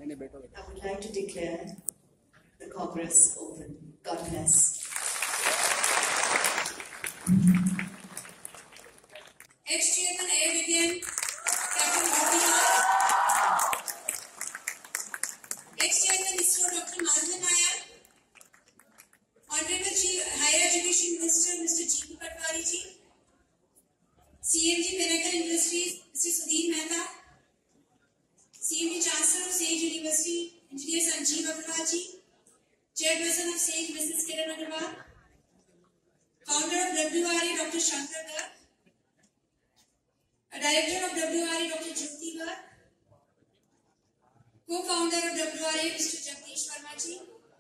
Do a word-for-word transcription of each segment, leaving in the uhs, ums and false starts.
would like to declare the Congress open. God bless. Ex-Chairman Air Vivian, Captain Bhuttiya, Ex-Chairman ISRO Doctor Madhavan Nair, Honorable Chief Higher Education Minister Mister Jeetu Patwari ji, C M G Pinnacle Industries Mister Sudhir Mehta, C M G Chancellor of Sage University Engineer Sanjeev Agarwal ji, Chairperson of Sage Missus Kiran Agarwal, Founder of W R A Doctor Shankar Garg, a Director of W R A Doctor Jyoti Garg, Co-founder of W R A Mister Jagdish Verma ji.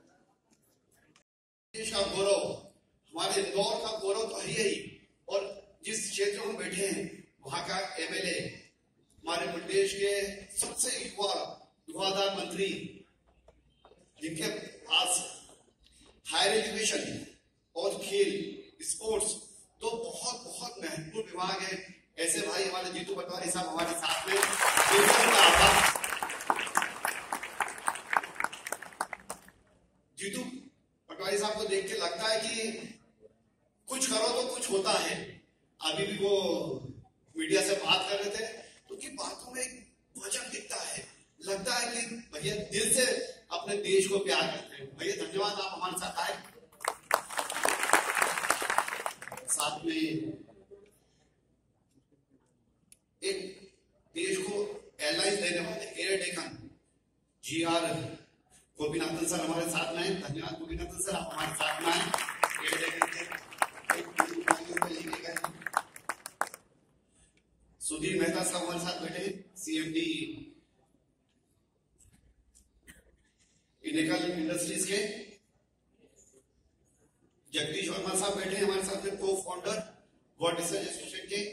देश का गौरव, हमारे इंदौर का गौरव तो है ही, और जिस क्षेत्र में बैठे हैं वहाँ का एमएलए, हमारे प्रदेश के सबसे युवा युवादार मंत्री, जिनके पास हायर एजुकेशन और खेल स्पोर्ट्स तो बहुत बहुत महत्वपूर्ण विभाग है, ऐसे भाई हमारे जीतू पटवारी साहब हमारे साथ में। जीतू पटवारी साहब को देख के लगता है कि कुछ करो तो कुछ होता है। अभी भी वो मीडिया से बात कर रहे थे तो उनकी बातों में एक वजन दिखता है, लगता है कि भैया दिल से अपने देश को प्यार करते हैं। भैया धन्यवाद, आप हमारे साथ आए। साथ में एक देश को एयरलाइन देने वाले air Deccan G R Gopinathan sir हमारे साथ में हैं। धन्यवाद गोपीनाथन सर, आप हमारे साथ में आए। एयर डेकन के लेके गए सुधीर मेहता साहब हमारे साथ बैठे, सीएमडी पिनेकल इंडस्ट्रीज के। जगदीश वर्मा साहब बैठे हमारे साथ में, को फाउंडर वर्ल्ड रिसर्च एसोसिएशन के।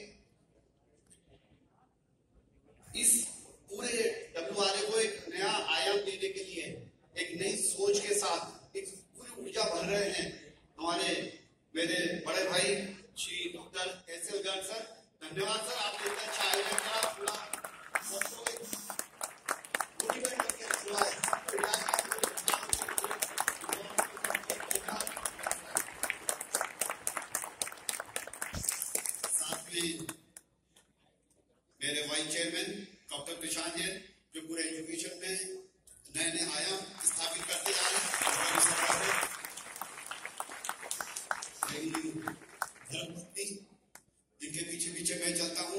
इस पूरे डब्ल्यूआरए को एक नया आयाम देने के लिए एक नई सोच के साथ एक पूरी ऊर्जा भर रहे हैं हमारे मेरे बड़े भाई Shri doctor S L Garg sir. धन्यवाद सर, आपने इतना अच्छा आयोजन करा, पूरा मोटिवेट करके रखा है। साथ में मेरे vice chairman doctor Prashant ji, जो पूरे एजुकेशन में नए नए आयाम स्थापित करते जा रहे हैं। धर्मपत्नी जिनके पीछे पीछे मैं चलता हूँ,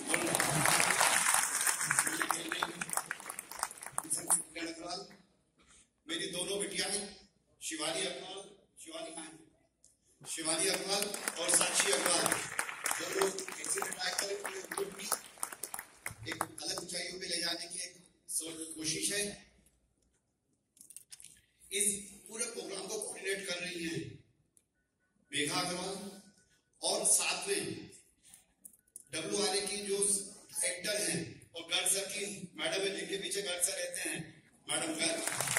मेरी दोनों बेटियां शिवानी अग्रवाल शिवानी खान शिवानी अग्रवाल और साक्षी अग्रवाल, दोनों एक्सीडेंट आकर एक अलग ऊंचाइयों पे ले जाने की एक कोशिश है। इस पूरे प्रोग्राम को कोऑर्डिनेट कर रही हैं मेघा अग्रवाल, और साथ में डब्ल्यूआरए की जो डायरेक्टर हैं और गर्ग सर की मैडम है, जिनके पीछे गर्ग सर रहते हैं, मैडम गर्ग।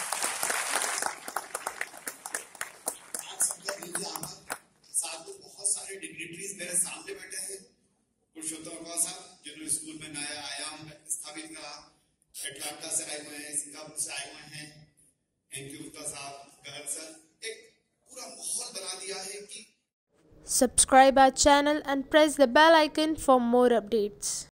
आज सबका मीडिया हमारे साथ में बहुत सारे डिग्निटरीज मेरे सामने बैठे हैं। पुरुषोत्तम साहब जिन्होंने स्कूल में नया आयाम स्थापित करा, एटलांटा से आए हुए हैं, सिंगापुर से आए हुए हैं। थैंक यू गुप्ता साहब, गर्ग सर, एक पूरा माहौल बना दिया है कि Subscribe our channel and press the bell icon for more updates.